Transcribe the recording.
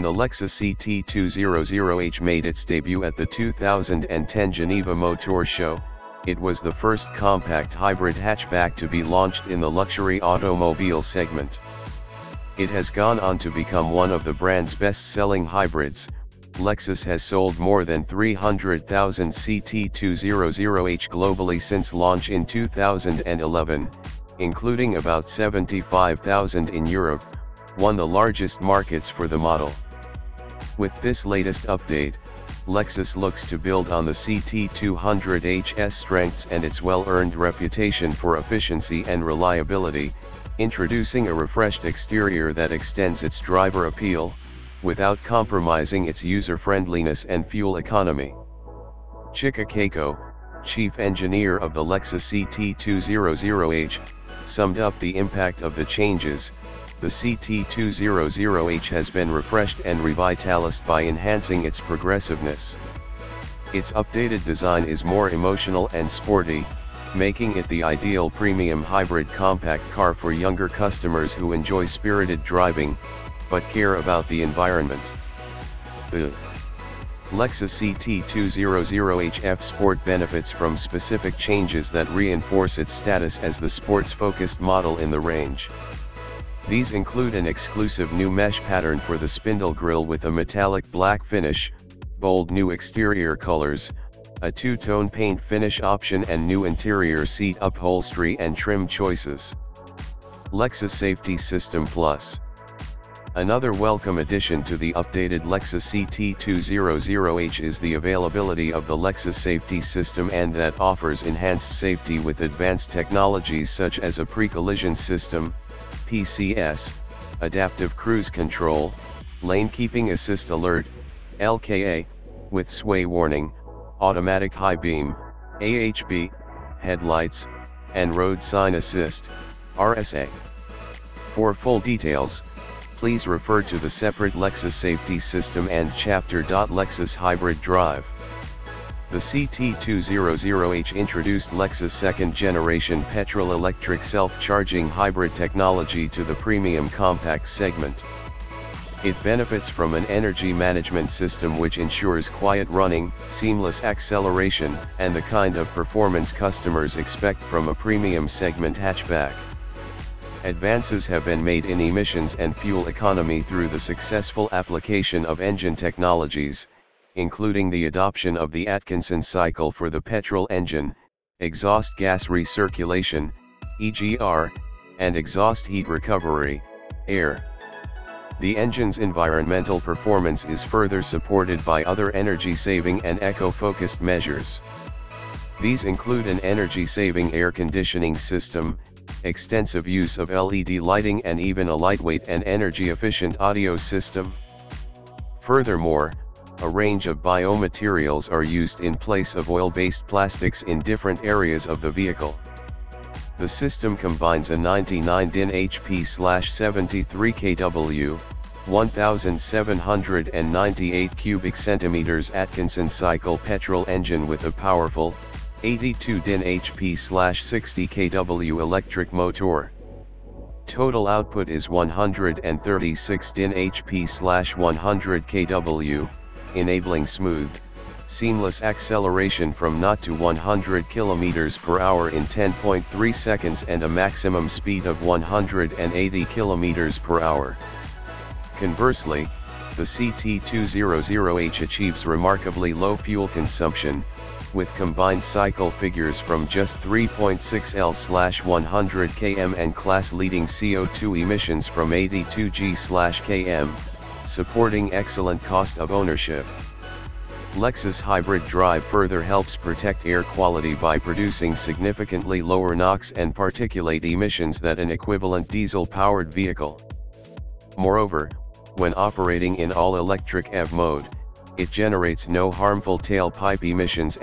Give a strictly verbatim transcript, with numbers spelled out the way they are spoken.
When the Lexus C T two hundred H made its debut at the two thousand ten Geneva Motor Show, it was the first compact hybrid hatchback to be launched in the luxury automobile segment. It has gone on to become one of the brand's best-selling hybrids. Lexus has sold more than three hundred thousand C T two hundred H globally since launch in two thousand eleven, including about seventy-five thousand in Europe, one of the largest markets for the model. With this latest update, Lexus looks to build on the C T two hundred H's strengths and its well-earned reputation for efficiency and reliability, introducing a refreshed exterior that extends its driver appeal, without compromising its user-friendliness and fuel economy. Chika Keiko, chief engineer of the Lexus C T two hundred H, summed up the impact of the changes. The C T two hundred H has been refreshed and revitalized by enhancing its progressiveness. Its updated design is more emotional and sporty, making it the ideal premium hybrid compact car for younger customers who enjoy spirited driving, but care about the environment. The Lexus C T two hundred H F Sport benefits from specific changes that reinforce its status as the sports-focused model in the range. These include an exclusive new mesh pattern for the spindle grille with a metallic black finish, bold new exterior colors, a two-tone paint finish option and new interior seat upholstery and trim choices. Lexus Safety System Plus. Another welcome addition to the updated Lexus C T two hundred H is the availability of the Lexus Safety System, and that offers enhanced safety with advanced technologies such as a pre-collision system, P C S, adaptive cruise control, lane keeping assist alert, L K A, with sway warning, automatic high beam, A H B, headlights, and road sign assist, R S A. For full details, please refer to the separate Lexus Safety System and chapter. Lexus Hybrid Drive. The C T two hundred H introduced Lexus second-generation petrol-electric self-charging hybrid technology to the premium compact segment. It benefits from an energy management system which ensures quiet running, seamless acceleration, and the kind of performance customers expect from a premium segment hatchback. Advances have been made in emissions and fuel economy through the successful application of engine technologies, including the adoption of the Atkinson cycle for the petrol engine, exhaust gas recirculation, E G R, and exhaust heat recovery, E R. The engine's environmental performance is further supported by other energy-saving and eco-focused measures. These include an energy-saving air conditioning system, extensive use of L E D lighting, and even a lightweight and energy-efficient audio system. Furthermore, a range of biomaterials are used in place of oil-based plastics in different areas of the vehicle. The system combines a ninety-nine H P seventy-three kilowatt, one thousand seven hundred ninety-eight cubic centimeters Atkinson cycle petrol engine with a powerful, eighty-two H P sixty kilowatt electric motor. Total output is one hundred thirty-six H P one hundred kilowatt, enabling smooth, seamless acceleration from zero to one hundred kilometers per hour in ten point three seconds and a maximum speed of one hundred eighty kilometers per hour. Conversely, the C T two hundred H achieves remarkably low fuel consumption, with combined cycle figures from just three point six liters per one hundred kilometers and class-leading C O two emissions from eighty-two grams per kilometer, supporting excellent cost of ownership. Lexus Hybrid Drive further helps protect air quality by producing significantly lower NOx and particulate emissions than an equivalent diesel-powered vehicle. Moreover, when operating in all-electric E V mode, it generates no harmful tailpipe emissions